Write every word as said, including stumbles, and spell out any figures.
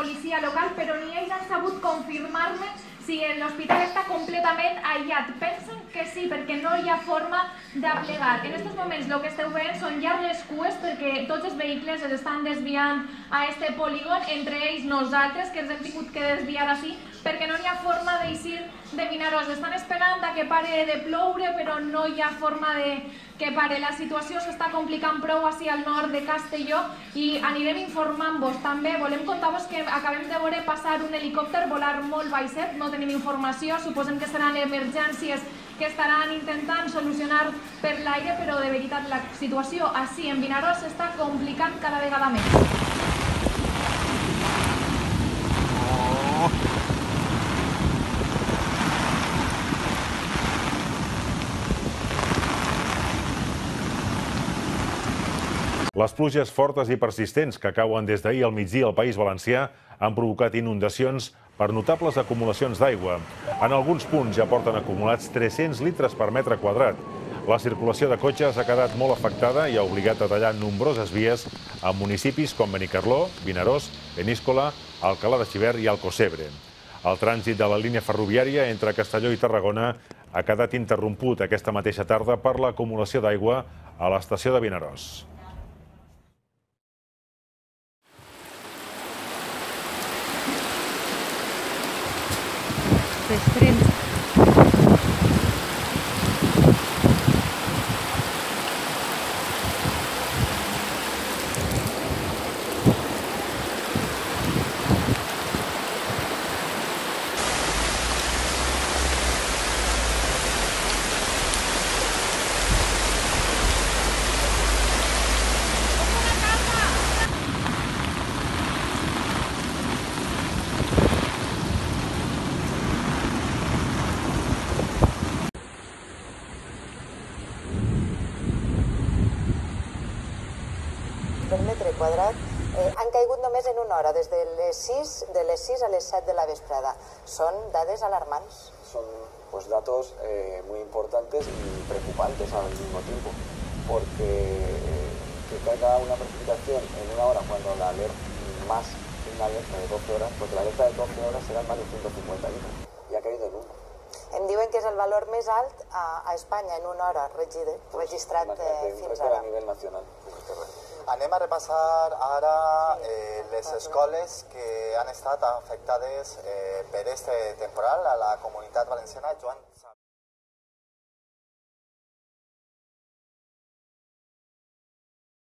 policia local, però ni ells han sabut confirmar-me si l'hospital està completament aïllat. Pensen que sí, perquè no hi ha forma de plegar. En aquests moments el que esteu veient són llargues cues perquè tots els vehicles es estan desviant a este polígon, entre ells nosaltres, que ens hem tingut que desviar així, perquè no hi ha forma d'eixir de Vinaròs. Estan esperant que pare de ploure, però no hi ha forma de que pare. La situació s'està complicant prou així al nord de Castelló i anirem informant-vos també. Volem contar-vos que acabem de veure passar un helicòpter volar molt baixet, no tenim informació, suposem que seran emergències que estaran intentant solucionar per l'aire, però de veritat la situació així en Vinaròs s'està complicant cada vegada més. Les pluges fortes i persistents que cauen des d'ahir al migdia al País Valencià han provocat inundacions per notables acumulacions d'aigua. En alguns punts ja porten acumulats tres-cents litres per metre quadrat. La circulació de cotxes ha quedat molt afectada i ha obligat a tallar nombroses vies a municipis com Benicarló, Vinaròs, Peníscola, Alcalà de Xivert i Alcossebre. El trànsit de la línia ferroviària entre Castelló i Tarragona ha quedat interromput aquesta mateixa tarda per l'acumulació d'aigua a l'estació de Vinaròs. Després. Per metre quadrat han caigut només en una hora, des de les sis a les set de la vesprada. Son dades alarmantes. Son pues, datos eh, muy importantes y preocupantes al mismo tiempo, porque eh, que caiga una precipitación en una hora cuando la alerta más que una alerta de doce horas, porque la alerta de doce horas será más de ciento cincuenta litros, y ha caído en una. Em diuen que és el valor més alt a, a Espanya en una hora registrat eh, fins ara. A nivell nacional. Anem a repassar ara eh, les escoles que han estat afectades eh, per este temporal a la Comunitat Valenciana. Joan.